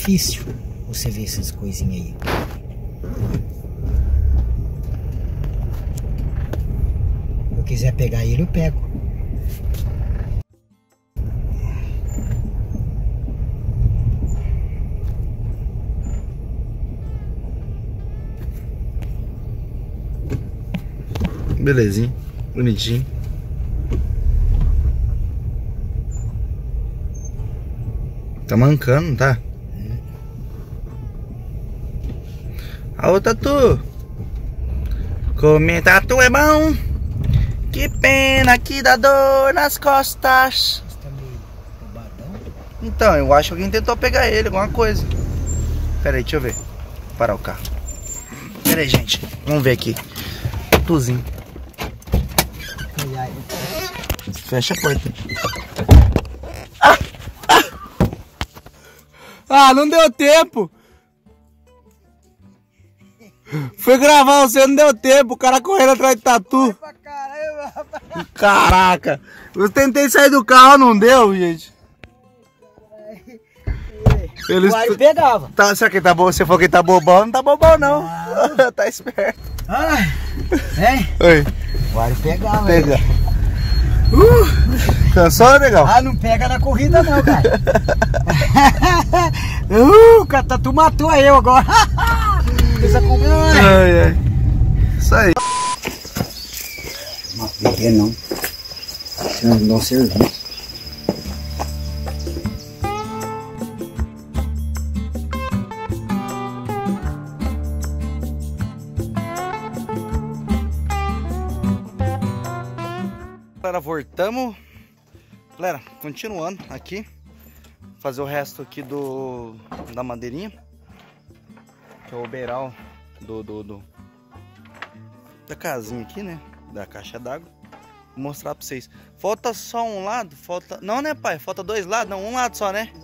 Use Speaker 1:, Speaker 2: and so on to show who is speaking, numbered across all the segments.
Speaker 1: difícil você ver essas coisinhas aí. Se eu quiser pegar ele, eu pego.
Speaker 2: Belezinha, bonitinho. Tá mancando, não tá? Ô Tatu, comer tatu é bom. Que pena que dá dor nas costas.
Speaker 1: Você tá meio roubadão?
Speaker 2: Então, eu acho que alguém tentou pegar ele, alguma coisa. Pera aí, deixa eu ver. Vou parar o carro. Pera aí, gente, vamos ver aqui. Tatuzinho.
Speaker 1: Ai, ai.
Speaker 2: Fecha a porta.
Speaker 3: Ah, não deu tempo. Fui gravar você, não deu tempo. O cara correndo atrás de tatu.
Speaker 1: Pra caramba, rapaz.
Speaker 3: Caraca. Eu tentei sair do carro, não deu, gente. Eles...
Speaker 1: O Mário pegava.
Speaker 2: Tá, será que ele tá bom? Você falou que ele tá bobão? Não tá bobão, não. Tá esperto.
Speaker 1: Ai, hein?
Speaker 2: Oi.
Speaker 1: O Mário pegava.
Speaker 2: Pega. Cansou, legal?
Speaker 1: Ah, não pega na corrida não, cara. Cara, tu matou eu agora.
Speaker 2: Ai, ai. Isso aí.
Speaker 1: Não beber não. Senão não dá serviço.
Speaker 2: Galera, voltamos. Galera, continuando aqui. Fazer o resto aqui da madeirinha. Que é o beiral da casinha aqui, né? Da caixa d'água. Vou mostrar pra vocês. Falta só um lado, falta... Não, né, pai? Falta dois lados, não, um lado só, né?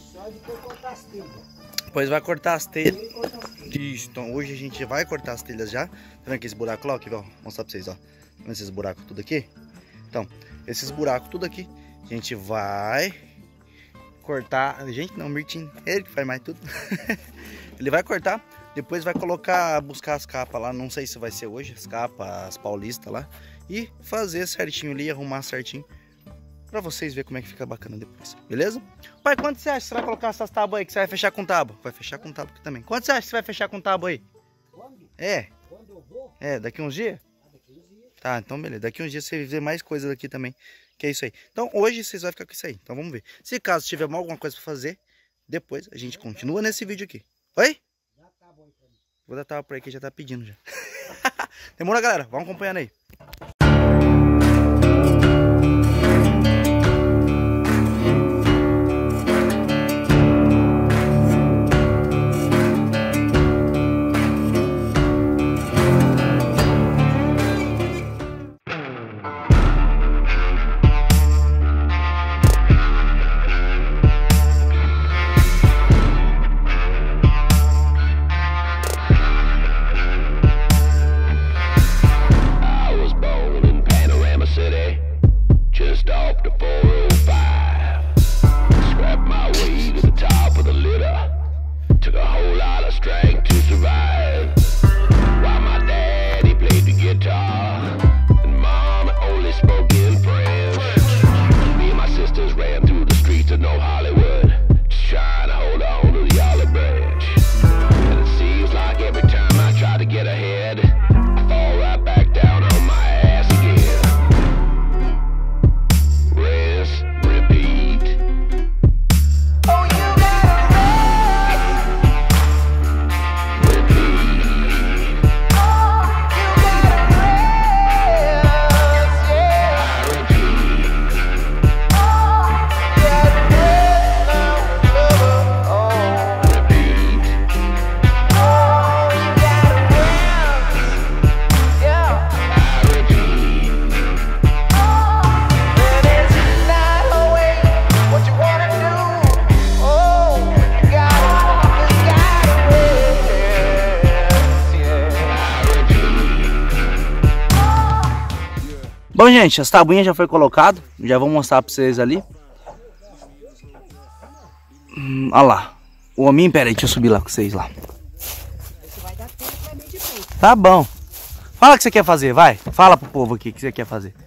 Speaker 2: Depois vai cortar as telhas. Isso, então hoje a gente vai cortar as telhas já. Tá vendo aqui esse buraco lá? Aqui, ó, vou mostrar pra vocês, ó. Tá vendo esses buracos tudo aqui? Então, esses buracos tudo aqui, a gente vai cortar. Gente, não, Mirtinho, ele que faz mais tudo. Ele vai cortar, depois vai buscar as capas lá. Não sei se vai ser hoje, as capas, as paulistas lá. E fazer certinho ali, arrumar certinho. Pra vocês verem como é que fica bacana depois, beleza? Pai, quanto você acha que você vai colocar essas tábuas aí? Que você vai fechar com tábua? Vai fechar com tábua aqui também. Quanto você acha que você vai fechar com tábua aí?
Speaker 1: Quando?
Speaker 2: É.
Speaker 1: Quando eu vou?
Speaker 2: É, daqui uns dias? Tá, então beleza. Daqui uns dias você vê mais coisas aqui também. Que é isso aí. Então hoje vocês vão ficar com isso aí. Então vamos ver. Se caso tiver alguma coisa pra fazer, depois a gente continua nesse vídeo aqui. Oi?
Speaker 1: Já tá bom pra mim.
Speaker 2: Vou dar tava por aí que já tá pedindo já. Demora, galera. Vamos acompanhando aí. Bom, gente, as tabuinhas já foi colocado. Já vou mostrar pra vocês ali. Olha lá. O hominho, pera aí, deixa eu subir lá com vocês lá.
Speaker 1: Isso vai dar tempo pra mim depois.
Speaker 2: Tá bom. Fala o que você quer fazer, vai. Fala pro povo aqui o que você quer fazer.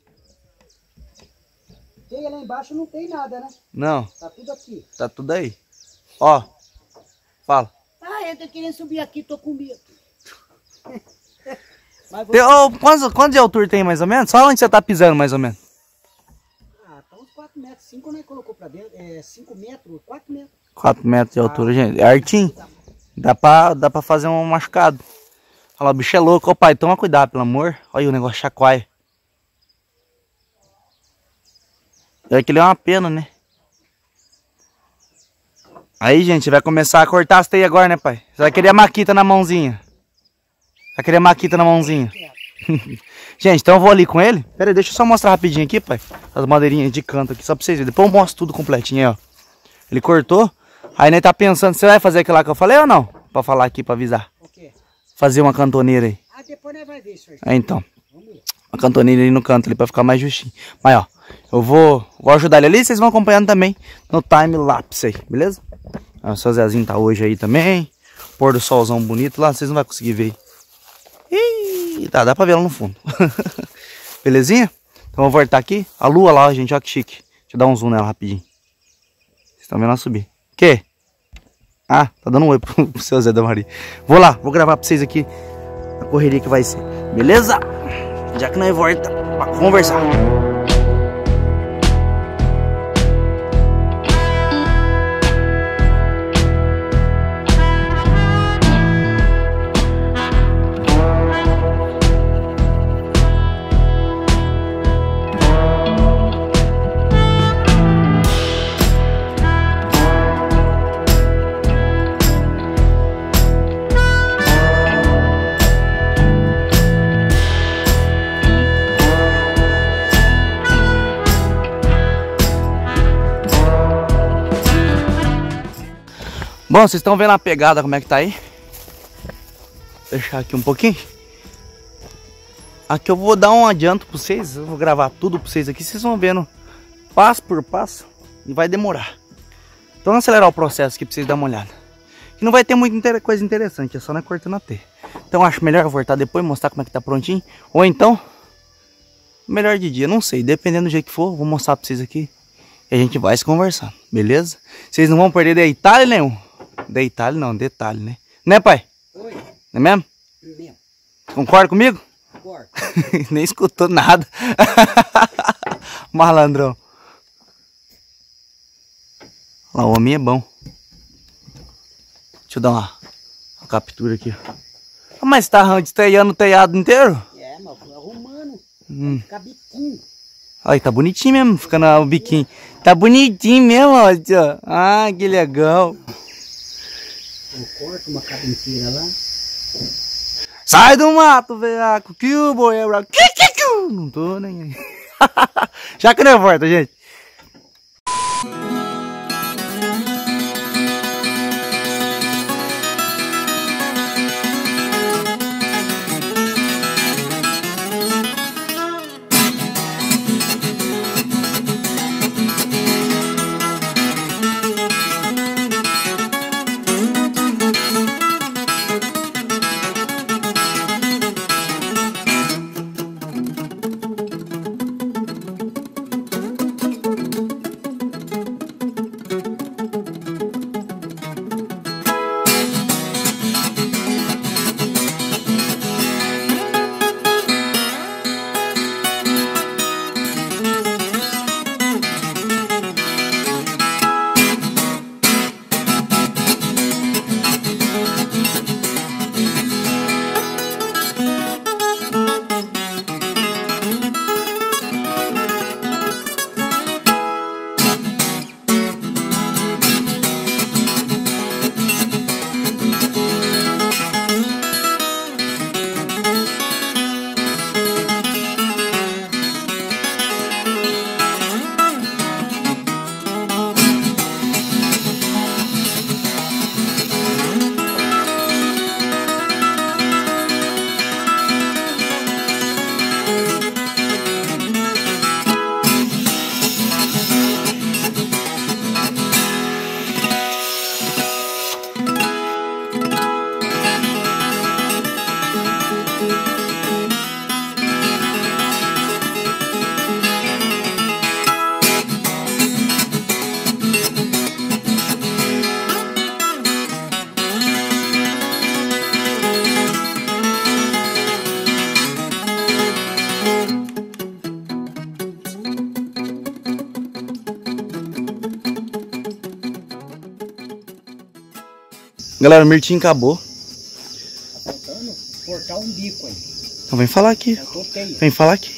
Speaker 1: Tem lá embaixo não tem nada, né?
Speaker 2: Não,
Speaker 1: Tá tudo aqui.
Speaker 2: tá tudo aí. Ó, fala.
Speaker 1: Ah, eu tô querendo subir aqui, tô com medo. Mas vou...
Speaker 2: Tem, ô, quantos de altura tem mais ou menos? Só onde você tá pisando mais ou menos?
Speaker 1: Ah, tá uns 4 metros. 5 nós colocou pra dentro. 5 metros, 4 metros.
Speaker 2: 4 metros de altura, gente. É artinho. Dá pra fazer um machucado. Olha lá, o bicho é louco. Ô pai, toma cuidado, pelo amor. Olha aí o negócio chacoalha. É que ele é uma pena, né? Aí, gente, vai começar a cortar as teias agora, né, pai? Você vai querer a maquita na mãozinha. Vai querer a maquita na mãozinha. Gente, então eu vou ali com ele. Pera aí, deixa eu só mostrar rapidinho aqui, pai. As madeirinhas de canto aqui, só pra vocês verem. Depois eu mostro tudo completinho aí, ó. Ele cortou. Aí, né, tá pensando, você vai fazer aquilo lá que eu falei ou não? Pra falar aqui, pra avisar.
Speaker 1: O quê?
Speaker 2: Fazer uma cantoneira aí.
Speaker 1: Ah, depois nós vai ver isso aí.
Speaker 2: É, então.
Speaker 1: Vamos ver.
Speaker 2: Uma cantoneira ali no canto ali pra ficar mais justinho. Mas, ó, eu vou ajudar ele ali. Vocês vão acompanhando também no time-lapse aí, beleza? O seu Zezinho tá hoje aí também. Pôr do solzão bonito lá. Vocês não vão conseguir ver. Ih, tá, dá pra ver lá no fundo. Belezinha? Então eu vou voltar aqui. A lua lá, gente, ó que chique. Deixa eu dar um zoom nela rapidinho. Vocês estão vendo ela subir. O quê? Ah, tá dando um oi pro seu Zé da Maria. Vou lá, vou gravar pra vocês aqui a correria que vai ser. Beleza? Já que nós volta pra conversar. Bom, vocês estão vendo a pegada como é que tá aí? Vou deixar aqui um pouquinho. Aqui eu vou dar um adianto pra vocês. Eu vou gravar tudo pra vocês aqui. Vocês vão vendo passo por passo. E vai demorar. Então vamos acelerar o processo aqui pra vocês darem uma olhada. E não vai ter muita coisa interessante. É só nós cortando a T. Então acho melhor eu voltar depois, mostrar como é que tá prontinho. Ou então, melhor de dia, não sei. Dependendo do jeito que for, vou mostrar pra vocês aqui. E a gente vai se conversando, beleza? Vocês não vão perder detalhe nenhum. Detalhe não, detalhe, né? Né, pai?
Speaker 1: Oi.
Speaker 2: Não é mesmo?
Speaker 1: Mesmo.
Speaker 2: Concorda comigo?
Speaker 1: Concordo.
Speaker 2: Nem escutou nada. Malandrão. Olha lá, o homem é bom. Deixa eu dar uma captura aqui. Ah, mas tá desteiando o telhado inteiro?
Speaker 1: É, mas fui arrumando. Fica biquinho.
Speaker 2: Aí, tá bonitinho mesmo, ficando o biquinho. Tá bonitinho mesmo, ó. Ah, que legal.
Speaker 1: Eu corto uma capa inteira lá.
Speaker 2: Sai do mato, veaco, que o boi é bravo. Não tô nem aí. Já que não importa, gente. Galera, o mirtinho acabou.
Speaker 1: Tá faltando cortar um bico aí.
Speaker 2: Então vem falar aqui.
Speaker 1: Faltou teia.
Speaker 2: Vem falar aqui.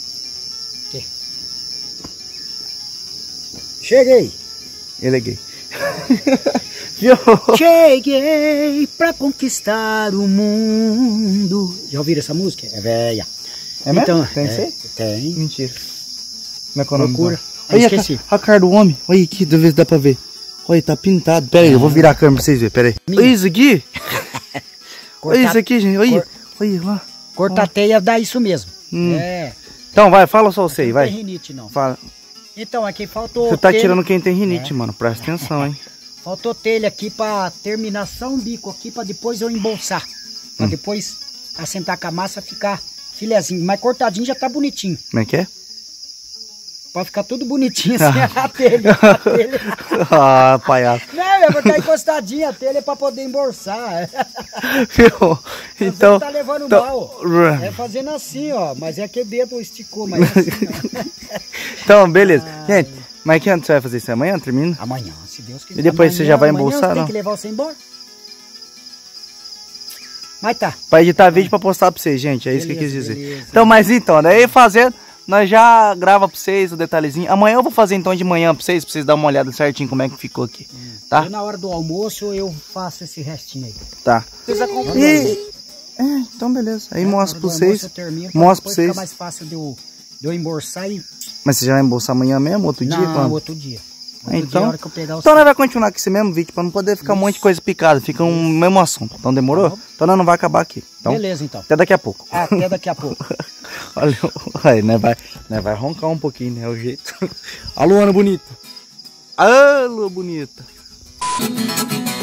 Speaker 1: Cheguei.
Speaker 2: Ele é gay. Viu?
Speaker 1: Cheguei pra conquistar o mundo. Já ouviram essa música? É velha.
Speaker 2: É mesmo?
Speaker 1: Então,
Speaker 2: Tem isso aí?
Speaker 1: Tem.
Speaker 2: Mentira. Como é que é o nome?
Speaker 1: Procura.
Speaker 2: Olha
Speaker 1: Esqueci.
Speaker 2: a cara do homem. Olha aqui, dá ver se dá pra ver. Olha, tá pintado. Pera aí, eu vou virar a câmera pra vocês verem. Pera aí.
Speaker 1: Minha.
Speaker 2: Olha isso aqui. Olha isso
Speaker 1: Cortar,
Speaker 2: aqui, gente. Olha. Olha lá.
Speaker 1: cortar teia dá isso mesmo. É.
Speaker 2: Então vai, fala só você aí,
Speaker 1: Não tem
Speaker 2: vai.
Speaker 1: rinite, não.
Speaker 2: Fala.
Speaker 1: Então, aqui faltou
Speaker 2: Você tá
Speaker 1: telha.
Speaker 2: tirando quem tem rinite, mano. Presta atenção, hein.
Speaker 1: Faltou telha aqui pra terminar só um bico aqui pra depois eu embolsar. Pra depois assentar com a massa ficar filezinho. Mas cortadinho já tá bonitinho.
Speaker 2: Como é que é?
Speaker 1: Pra ficar tudo bonitinho assim, a telha. A telha.
Speaker 2: Ah, palhaço.
Speaker 1: Não, é pra ficar encostadinha a telha pra poder embolsar.
Speaker 2: Viu? Então.
Speaker 1: Você tá levando
Speaker 2: então-
Speaker 1: mal. É fazendo assim, ó. Mas é que o dedo esticou, mas assim não.
Speaker 2: Então, beleza. Gente, mas que ano você vai fazer isso? Amanhã termina?
Speaker 1: Amanhã, se Deus quiser.
Speaker 2: E depois você já vai
Speaker 1: Amanhã
Speaker 2: embolsar,
Speaker 1: tem
Speaker 2: não?
Speaker 1: que levar você embora. Mas tá.
Speaker 2: Pra editar vídeo pra postar pra vocês, gente. É isso que eu quis
Speaker 1: Beleza,
Speaker 2: dizer.
Speaker 1: beleza.
Speaker 2: Então, mas então, daí fazendo, nós já grava pra vocês o detalhezinho. Amanhã eu vou fazer então de manhã pra vocês darem uma olhada certinho como é que ficou aqui. Tá?
Speaker 1: E na hora do almoço eu faço esse restinho aí.
Speaker 2: Tá.
Speaker 1: Vocês acompanham.
Speaker 2: E... então beleza. Aí mostro pra vocês. Mostro pra
Speaker 1: Depois
Speaker 2: vocês.
Speaker 1: fica mais fácil de eu embolsar e...
Speaker 2: Mas você já vai embolsar amanhã mesmo? Outro dia?
Speaker 1: Não,
Speaker 2: Quando?
Speaker 1: outro dia. Outro dia,
Speaker 2: Então,
Speaker 1: a hora que eu pegar o
Speaker 2: então nós vamos continuar com esse mesmo vídeo pra não poder ficar um monte de coisa picada. Fica um mesmo assunto. Então demorou?
Speaker 1: Tá bom.
Speaker 2: Então nós não vai acabar aqui. Então,
Speaker 1: Beleza, então.
Speaker 2: até daqui a pouco.
Speaker 1: Até daqui a pouco.
Speaker 2: Olha, aí, né, vai roncar um pouquinho, né? É o jeito. Alô, Ana bonita. Alô, bonita.